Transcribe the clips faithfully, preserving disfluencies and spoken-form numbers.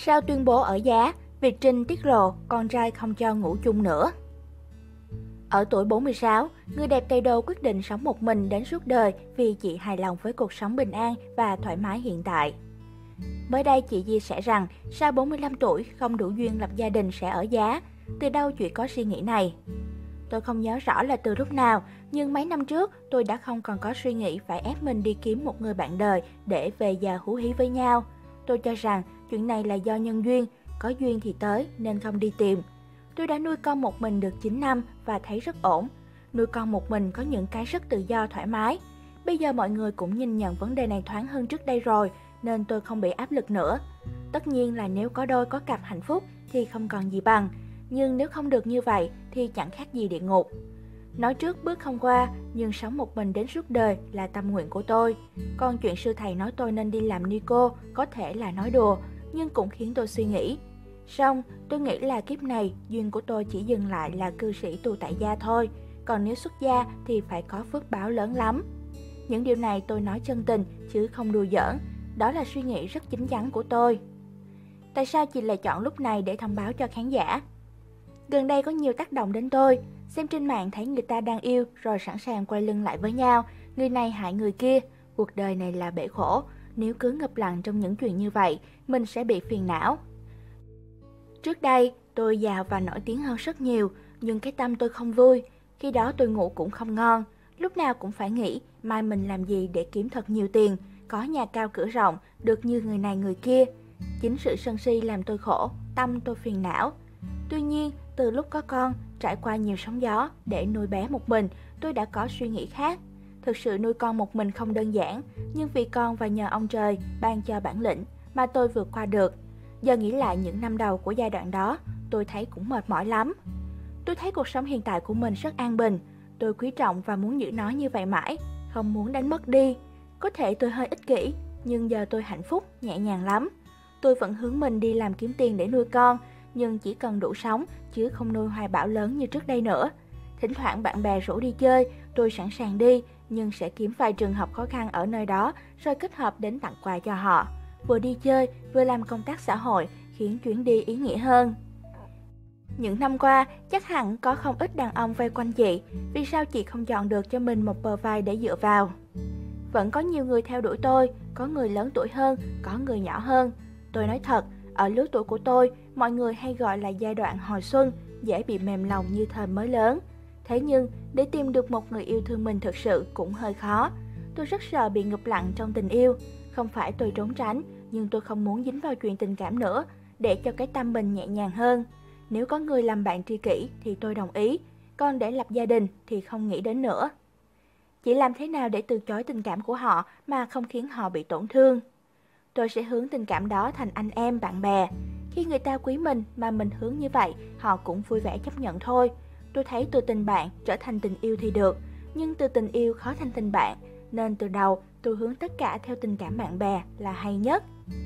Sau tuyên bố ở giá, Việt Trinh tiết lộ con trai không cho ngủ chung nữa. Ở tuổi bốn mươi sáu, người đẹp Tây Đô quyết định sống một mình đến suốt đời vì chị hài lòng với cuộc sống bình an và thoải mái hiện tại. Mới đây chị chia sẻ rằng sau bốn mươi lăm tuổi không đủ duyên lập gia đình sẽ ở giá. Từ đâu chị có suy nghĩ này? Tôi không nhớ rõ là từ lúc nào, nhưng mấy năm trước tôi đã không còn có suy nghĩ phải ép mình đi kiếm một người bạn đời để về già hú hí với nhau. Tôi cho rằng chuyện này là do nhân duyên, có duyên thì tới nên không đi tìm. Tôi đã nuôi con một mình được chín năm và thấy rất ổn. Nuôi con một mình có những cái rất tự do thoải mái. Bây giờ mọi người cũng nhìn nhận vấn đề này thoáng hơn trước đây rồi, nên tôi không bị áp lực nữa. Tất nhiên là nếu có đôi có cặp hạnh phúc thì không còn gì bằng, nhưng nếu không được như vậy thì chẳng khác gì địa ngục. Nói trước bước không qua, nhưng sống một mình đến suốt đời là tâm nguyện của tôi. Còn chuyện sư thầy nói tôi nên đi làm ni cô có thể là nói đùa, nhưng cũng khiến tôi suy nghĩ. Song, tôi nghĩ là kiếp này duyên của tôi chỉ dừng lại là cư sĩ tu tại gia thôi, còn nếu xuất gia thì phải có phước báo lớn lắm. Những điều này tôi nói chân tình chứ không đùa giỡn, đó là suy nghĩ rất chín chắn của tôi. Tại sao chị lại chọn lúc này để thông báo cho khán giả? Gần đây có nhiều tác động đến tôi, xem trên mạng thấy người ta đang yêu rồi sẵn sàng quay lưng lại với nhau, người này hại người kia, cuộc đời này là bể khổ, nếu cứ ngập lặng trong những chuyện như vậy, mình sẽ bị phiền não. Trước đây, tôi giàu và nổi tiếng hơn rất nhiều, nhưng cái tâm tôi không vui, khi đó tôi ngủ cũng không ngon, lúc nào cũng phải nghĩ mai mình làm gì để kiếm thật nhiều tiền, có nhà cao cửa rộng, được như người này người kia. Chính sự sân si làm tôi khổ, tâm tôi phiền não. Tuy nhiên, từ lúc có con, trải qua nhiều sóng gió để nuôi bé một mình, tôi đã có suy nghĩ khác. Thực sự nuôi con một mình không đơn giản, nhưng vì con và nhờ ông trời ban cho bản lĩnh mà tôi vượt qua được. Giờ nghĩ lại những năm đầu của giai đoạn đó, tôi thấy cũng mệt mỏi lắm. Tôi thấy cuộc sống hiện tại của mình rất an bình. Tôi quý trọng và muốn giữ nó như vậy mãi, không muốn đánh mất đi. Có thể tôi hơi ích kỷ, nhưng giờ tôi hạnh phúc, nhẹ nhàng lắm. Tôi vẫn hướng mình đi làm kiếm tiền để nuôi con, nhưng chỉ cần đủ sống, chứ không nuôi hoài bão lớn như trước đây nữa. Thỉnh thoảng bạn bè rủ đi chơi, tôi sẵn sàng đi, nhưng sẽ kiếm vài trường hợp khó khăn ở nơi đó, rồi kết hợp đến tặng quà cho họ. Vừa đi chơi, vừa làm công tác xã hội, khiến chuyến đi ý nghĩa hơn. Những năm qua, chắc hẳn có không ít đàn ông vây quanh chị, vì sao chị không chọn được cho mình một bờ vai để dựa vào? Vẫn có nhiều người theo đuổi tôi, có người lớn tuổi hơn, có người nhỏ hơn. Tôi nói thật, ở lứa tuổi của tôi, mọi người hay gọi là giai đoạn hồi xuân, dễ bị mềm lòng như thời mới lớn. Thế nhưng, để tìm được một người yêu thương mình thực sự cũng hơi khó. Tôi rất sợ bị ngụp lặn trong tình yêu. Không phải tôi trốn tránh, nhưng tôi không muốn dính vào chuyện tình cảm nữa, để cho cái tâm mình nhẹ nhàng hơn. Nếu có người làm bạn tri kỷ thì tôi đồng ý, còn để lập gia đình thì không nghĩ đến nữa. Chỉ làm thế nào để từ chối tình cảm của họ mà không khiến họ bị tổn thương? Tôi sẽ hướng tình cảm đó thành anh em, bạn bè. Khi người ta quý mình mà mình hướng như vậy, họ cũng vui vẻ chấp nhận thôi. Tôi thấy từ tình bạn trở thành tình yêu thì được, nhưng từ tình yêu khó thành tình bạn, nên từ đầu tôi hướng tất cả theo tình cảm bạn bè là hay nhất.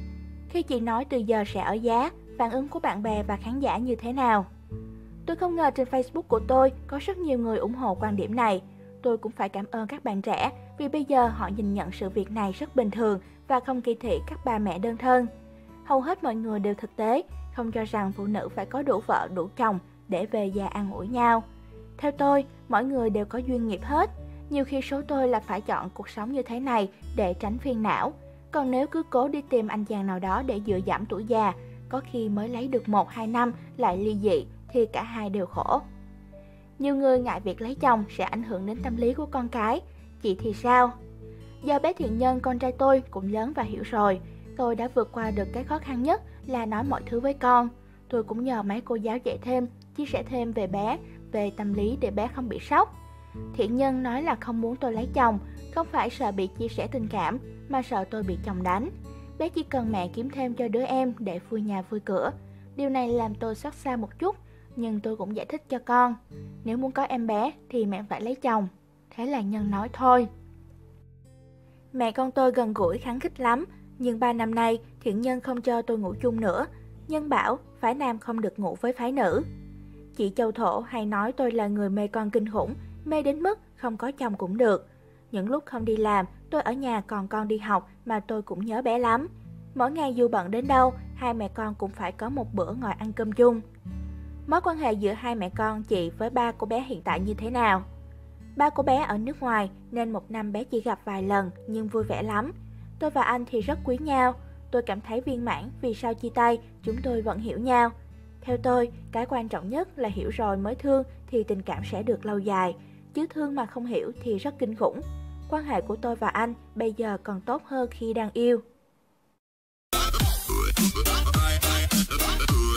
Khi chị nói từ giờ sẽ ở giá, phản ứng của bạn bè và khán giả như thế nào? Tôi không ngờ trên Facebook của tôi có rất nhiều người ủng hộ quan điểm này. Tôi cũng phải cảm ơn các bạn trẻ, vì bây giờ họ nhìn nhận sự việc này rất bình thường và không kỳ thị các bà mẹ đơn thân. Hầu hết mọi người đều thực tế, không cho rằng phụ nữ phải có đủ vợ, đủ chồng để về già an ủi nhau. Theo tôi, mỗi người đều có duyên nghiệp hết. Nhiều khi số tôi là phải chọn cuộc sống như thế này để tránh phiền não. Còn nếu cứ cố đi tìm anh chàng nào đó để dựa dẫm tuổi già, có khi mới lấy được một hai năm lại ly dị thì cả hai đều khổ. Nhiều người ngại việc lấy chồng sẽ ảnh hưởng đến tâm lý của con cái. Chị thì sao? Do bé Thiện Nhân, con trai tôi cũng lớn và hiểu rồi. Tôi đã vượt qua được cái khó khăn nhất là nói mọi thứ với con. Tôi cũng nhờ mấy cô giáo dạy thêm, chia sẻ thêm về bé, về tâm lý để bé không bị sốc. Thiện Nhân nói là không muốn tôi lấy chồng, không phải sợ bị chia sẻ tình cảm, mà sợ tôi bị chồng đánh. Bé chỉ cần mẹ kiếm thêm cho đứa em để vui nhà vui cửa. Điều này làm tôi xót xa một chút, nhưng tôi cũng giải thích cho con. Nếu muốn có em bé thì mẹ phải lấy chồng. Thế là Nhân nói thôi. Mẹ con tôi gần gũi khắng khích lắm, nhưng ba năm nay Thiện Nhân không cho tôi ngủ chung nữa. Nhân bảo phái nam không được ngủ với phái nữ. Chị Châu Thổ hay nói tôi là người mê con kinh khủng, mê đến mức không có chồng cũng được. Những lúc không đi làm, tôi ở nhà còn con đi học mà tôi cũng nhớ bé lắm. Mỗi ngày dù bận đến đâu, hai mẹ con cũng phải có một bữa ngồi ăn cơm chung. Mối quan hệ giữa hai mẹ con chị với ba của bé hiện tại như thế nào? Ba của bé ở nước ngoài nên một năm bé chỉ gặp vài lần nhưng vui vẻ lắm. Tôi và anh thì rất quý nhau. Tôi cảm thấy viên mãn vì sau chia tay chúng tôi vẫn hiểu nhau. Theo tôi, cái quan trọng nhất là hiểu rồi mới thương thì tình cảm sẽ được lâu dài. Chứ thương mà không hiểu thì rất kinh khủng. Quan hệ của tôi và anh bây giờ còn tốt hơn khi đang yêu.